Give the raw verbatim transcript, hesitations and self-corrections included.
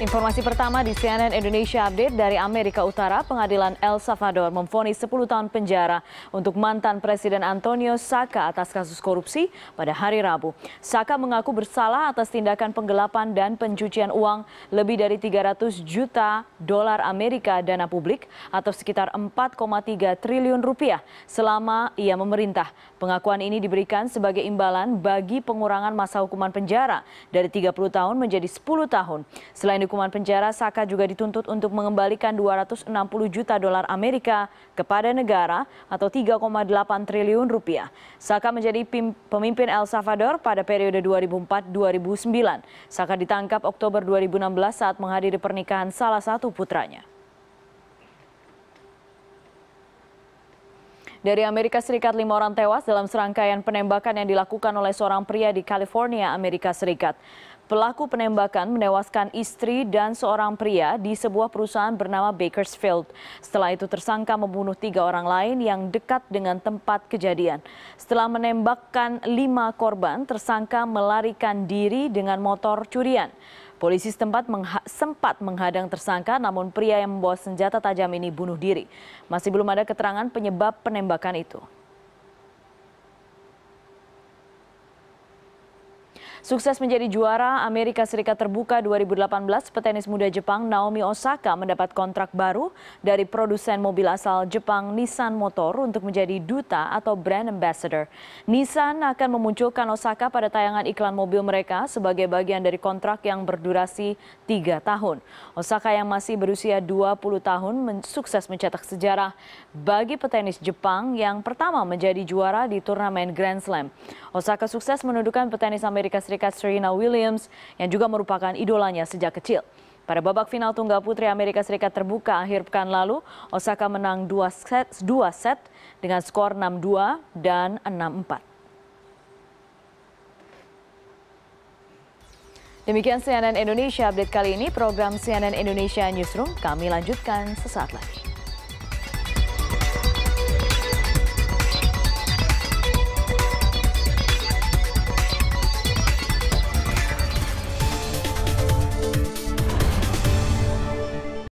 Informasi pertama di C N N Indonesia Update dari Amerika Utara, Pengadilan El Salvador memvonis sepuluh tahun penjara untuk mantan Presiden Antonio Saca atas kasus korupsi pada hari Rabu. Saca mengaku bersalah atas tindakan penggelapan dan pencucian uang lebih dari tiga ratus juta dolar Amerika dana publik atau sekitar empat koma tiga triliun rupiah selama ia memerintah. Pengakuan ini diberikan sebagai imbalan bagi pengurangan masa hukuman penjara dari tiga puluh tahun menjadi sepuluh tahun. Selain hukuman penjara, Saca juga dituntut untuk mengembalikan dua ratus enam puluh juta dolar Amerika kepada negara atau tiga koma delapan triliun rupiah. Saca menjadi pemimpin El Salvador pada periode dua ribu empat sampai dua ribu sembilan. Saca ditangkap Oktober dua ribu enam belas saat menghadiri pernikahan salah satu putranya. Dari Amerika Serikat, lima orang tewas dalam serangkaian penembakan yang dilakukan oleh seorang pria di California, Amerika Serikat. Pelaku penembakan menewaskan istri dan seorang pria di sebuah perusahaan bernama Bakersfield. Setelah itu tersangka membunuh tiga orang lain yang dekat dengan tempat kejadian. Setelah menembakkan lima korban, tersangka melarikan diri dengan motor curian. Polisi setempat mengha sempat menghadang tersangka, namun pria yang membawa senjata tajam ini bunuh diri. Masih belum ada keterangan penyebab penembakan itu. Sukses menjadi juara Amerika Serikat Terbuka dua ribu delapan belas, petenis muda Jepang Naomi Osaka mendapat kontrak baru dari produsen mobil asal Jepang Nissan Motor untuk menjadi duta atau brand ambassador. Nissan akan memunculkan Osaka pada tayangan iklan mobil mereka sebagai bagian dari kontrak yang berdurasi tiga tahun. Osaka yang masih berusia dua puluh tahun men sukses mencetak sejarah bagi petenis Jepang yang pertama menjadi juara di turnamen Grand Slam. Osaka sukses menundukkan petenis Amerika Serikat Serena Williams yang juga merupakan idolanya sejak kecil. Pada babak final tunggal putri Amerika Serikat Terbuka akhir pekan lalu, Osaka menang dua set, dua set dengan skor enam dua dan enam empat. Demikian C N N Indonesia Update kali ini. Program C N N Indonesia Newsroom kami lanjutkan sesaat lagi.